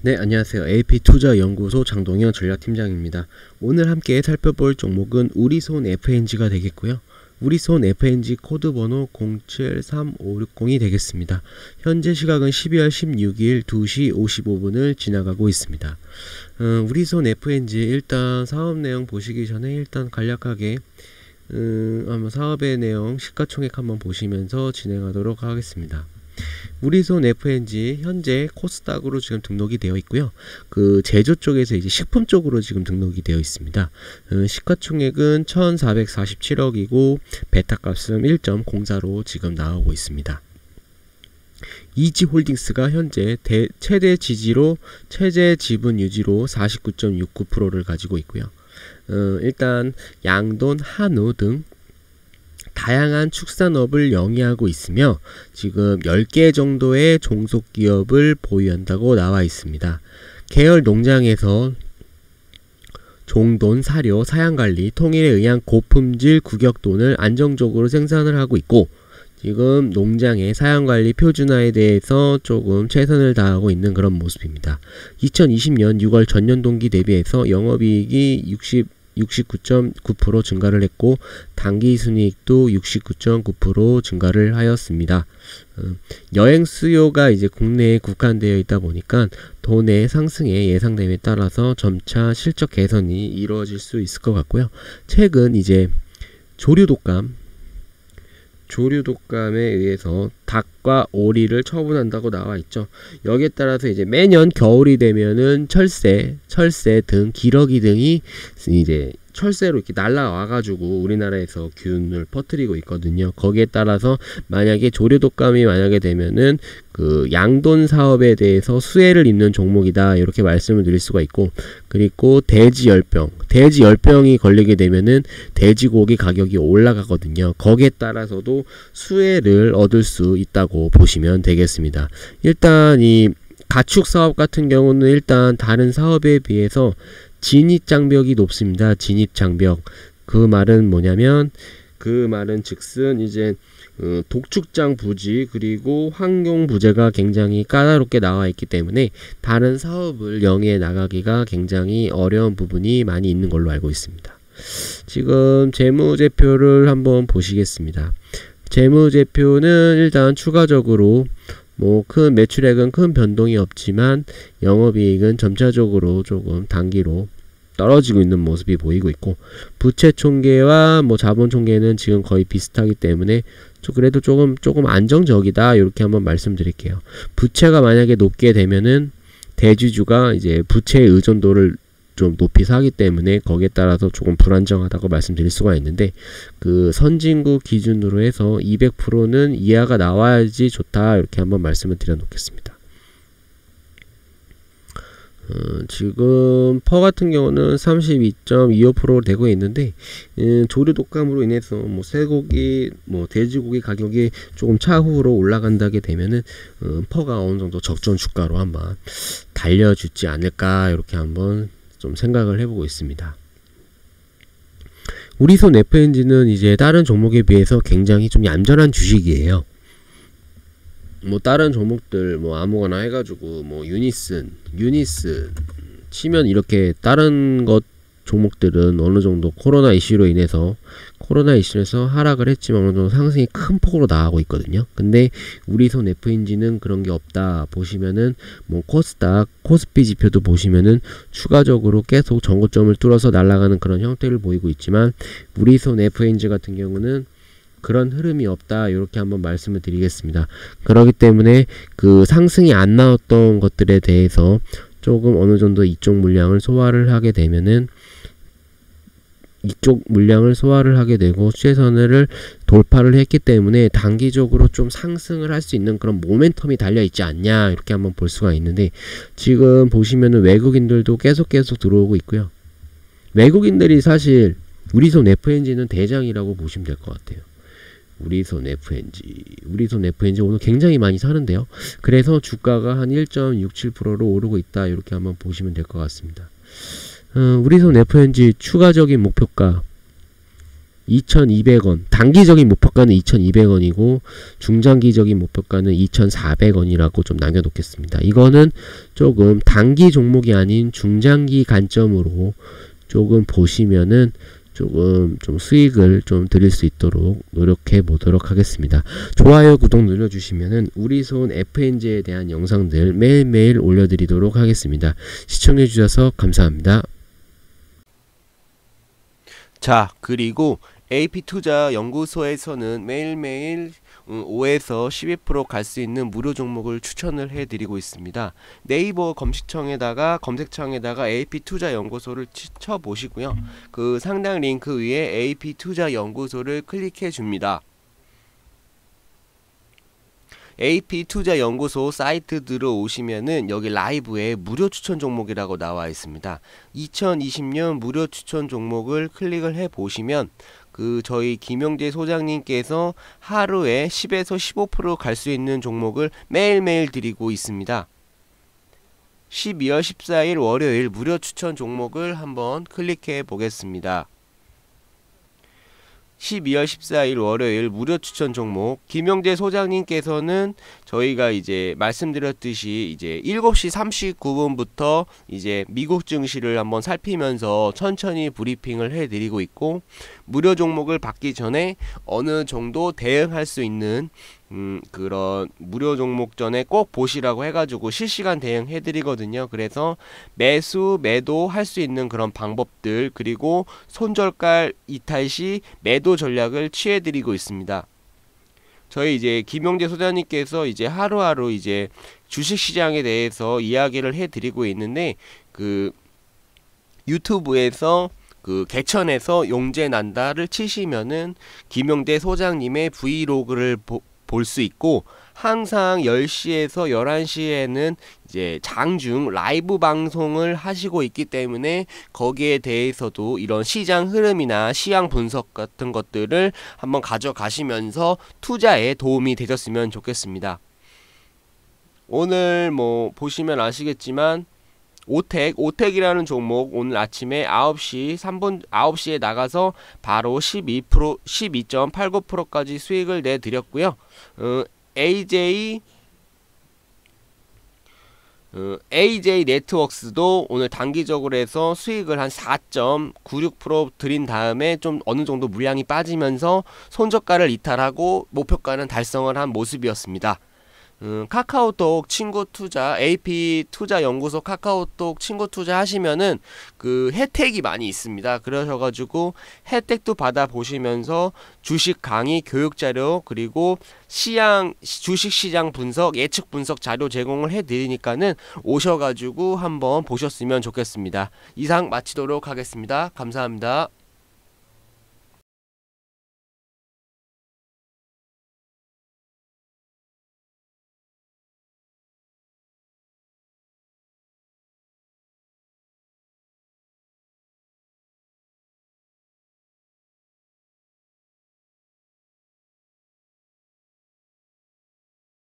네, 안녕하세요. AP투자연구소 장동현 전략팀장입니다. 오늘 함께 살펴볼 종목은 우리손 FNG가 되겠고요. 우리손 FNG 코드번호 073560이 되겠습니다. 현재 시각은 12월 16일 2시 55분을 지나가고 있습니다. 우리손 FNG 일단 사업 내용 보시기 전에 일단 간략하게 한번 사업의 내용 시가총액 한번 보시면서 진행하도록 하겠습니다. 우리손 FNG 현재 코스닥으로 지금 등록이 되어 있고요. 그 제조 쪽에서 이제 식품 쪽으로 지금 등록이 되어 있습니다. 시가총액은 1447억이고 베타값은 1.04로 지금 나오고 있습니다. 이지홀딩스가 현재 최대 지지로 최대 지분 유지로 49.69%를 가지고 있고요. 일단 양돈, 한우 등 다양한 축산업을 영위하고 있으며 지금 10개 정도의 종속기업을 보유한다고 나와 있습니다. 계열 농장에서 종돈, 사료, 사양관리, 통일에 의한 고품질 구격돈을 안정적으로 생산을 하고 있고 지금 농장의 사양관리 표준화에 대해서 조금 최선을 다하고 있는 그런 모습입니다. 2020년 6월 전년 동기 대비해서 영업이익이 69.9% 증가를 했고 당기순이익도 69.9% 증가를 하였습니다. 여행 수요가 이제 국내에 국한되어 있다 보니까 돈의 상승에 예상됨에 따라서 점차 실적 개선이 이루어질 수 있을 것 같고요. 최근 이제 조류독감에 의해서 닭과 오리를 처분한다고 나와 있죠. 여기에 따라서 이제 매년 겨울이 되면은 철새 등 기러기 등이 이제 철새로 이렇게 날라와가지고 우리나라에서 균을 퍼뜨리고 있거든요. 거기에 따라서 만약에 조류독감이 만약에 되면은 그 양돈 사업에 대해서 수혜를 입는 종목이다 이렇게 말씀을 드릴 수가 있고, 그리고 돼지열병이 걸리게 되면은 돼지고기 가격이 올라가거든요. 거기에 따라서도 수혜를 얻을 수 있다고 보시면 되겠습니다. 일단 이 가축 사업 같은 경우는 일단 다른 사업에 비해서 진입장벽이 높습니다. 진입장벽. 그 말은 뭐냐면 그 말은 즉슨 이제 독축장 부지 그리고 환경 부재가 굉장히 까다롭게 나와 있기 때문에 다른 사업을 영위해 나가기가 굉장히 어려운 부분이 많이 있는 걸로 알고 있습니다. 지금 재무제표를 한번 보시겠습니다. 재무제표는 일단 추가적으로 큰 매출액은 큰 변동이 없지만 영업이익은 점차적으로 조금 단기로 떨어지고 있는 모습이 보이고 있고, 부채 총계와 자본 총계는 지금 거의 비슷하기 때문에 그래도 조금 안정적이다 이렇게 한번 말씀드릴게요. 부채가 만약에 높게 되면은 대주주가 이제 부채의 의존도를 좀 높이 사기 때문에 거기에 따라서 조금 불안정하다고 말씀드릴 수가 있는데, 그 선진국 기준으로 해서 200%는 이하가 나와야지 좋다 이렇게 한번 말씀을 드려 놓겠습니다. 지금 퍼 같은 경우는 32.25%로 되고 있는데 조류 독감으로 인해서 쇠고기 돼지고기 가격이 조금 차후로 올라간다게 되면은 퍼가 어느 정도 적정 주가로 한번 달려주지 않을까 이렇게 한번 좀 생각을 해보고 있습니다. 우리손 FNG는 이제 다른 종목에 비해서 굉장히 좀 얌전한 주식이에요. 다른 종목들 아무거나 해가지고 유니슨 치면 이렇게 다른 것 종목들은 어느 정도 코로나 이슈로 인해서 하락을 했지만 어느 정도 상승이 큰 폭으로 나가고 있거든요. 근데 우리손 FNG는 그런 게 없다. 보시면은 코스닥, 코스피 지표도 보시면은 추가적으로 계속 전고점을 뚫어서 날아가는 그런 형태를 보이고 있지만 우리손 FNG 같은 경우는 그런 흐름이 없다 이렇게 한번 말씀을 드리겠습니다. 그렇기 때문에 그 상승이 안 나왔던 것들에 대해서 조금 어느 정도 이쪽 물량을 소화를 하게 되면은 이쪽 물량을 소화를 하게 되고 최선을 돌파를 했기 때문에 단기적으로 좀 상승을 할 수 있는 그런 모멘텀이 달려 있지 않냐 이렇게 한번 볼 수가 있는데, 지금 보시면은 외국인들도 계속 들어오고 있고요. 외국인들이 사실 우리손 FNG는 대장이라고 보시면 될 것 같아요. 우리손 FNG 오늘 굉장히 많이 사는데요. 그래서 주가가 한 1.67%로 오르고 있다 이렇게 한번 보시면 될 것 같습니다. 우리손 FNG 추가적인 목표가 2,200원. 단기적인 목표가는 2,200원이고 중장기적인 목표가는 2,400원이라고 좀 남겨놓겠습니다. 이거는 조금 단기 종목이 아닌 중장기 관점으로 조금 보시면은 조금 좀 수익을 좀 드릴 수 있도록 노력해 보도록 하겠습니다. 좋아요, 구독 눌러주시면은 우리손 FNG에 대한 영상들 매일매일 올려드리도록 하겠습니다. 시청해 주셔서 감사합니다. 자, 그리고 AP투자연구소에서는 매일매일 5에서 12% 갈 수 있는 무료 종목을 추천을 해드리고 있습니다. 네이버 검색창에다가 AP투자연구소를 쳐보시고요. 그 상단 링크 위에 AP투자연구소를 클릭해 줍니다. AP투자연구소 사이트 들어오시면은 여기 라이브에 무료 추천 종목이라고 나와 있습니다. 2020년 무료 추천 종목을 클릭을 해 보시면 저희 김영재 소장님께서 하루에 10에서 15% 갈 수 있는 종목을 매일매일 드리고 있습니다. 12월 14일 월요일 무료 추천 종목을 한번 클릭해 보겠습니다. 12월 14일 월요일 무료 추천 종목, 김영재 소장님께서는 저희가 이제 말씀드렸듯이 이제 7시 39분부터 이제 미국 증시를 한번 살피면서 천천히 브리핑을 해드리고 있고, 무료 종목을 받기 전에 어느 정도 대응할 수 있는 그런 무료 종목 전에 꼭 보시라고 해가지고 실시간 대응 해드리거든요. 그래서 매수 매도 할 수 있는 그런 방법들, 그리고 손절가 이탈 시 매도 전략을 취해드리고 있습니다. 저희 이제 김용재 소장님께서 이제 하루하루 이제 주식시장에 대해서 이야기를 해드리고 있는데, 유튜브에서 개천에서 용재 난다를 치시면은 김용재 소장님의 브이로그를 볼 수 있고, 항상 10시에서 11시에는 이제 장중 라이브 방송을 하시고 있기 때문에 거기에 대해서도 이런 시장 흐름이나 시황 분석 같은 것들을 한번 가져가시면서 투자에 도움이 되셨으면 좋겠습니다. 오늘 뭐 보시면 아시겠지만 오텍이라는 종목 오늘 아침에 9시에 나가서 바로 12.89%까지 수익을 내드렸고요. AJ 네트워크스도 오늘 단기적으로 해서 수익을 한 4.96% 드린 다음에 좀 어느 정도 물량이 빠지면서 손저가를 이탈하고 목표가는 달성을 한 모습이었습니다. 카카오톡 친구 투자, AP 투자 연구소 카카오톡 친구 투자 하시면은 혜택이 많이 있습니다. 그러셔가지고 혜택도 받아 보시면서 주식 강의 교육 자료, 그리고 주식 시장 분석, 예측 분석 자료 제공을 해드리니까는 오셔가지고 한번 보셨으면 좋겠습니다. 이상 마치도록 하겠습니다. 감사합니다.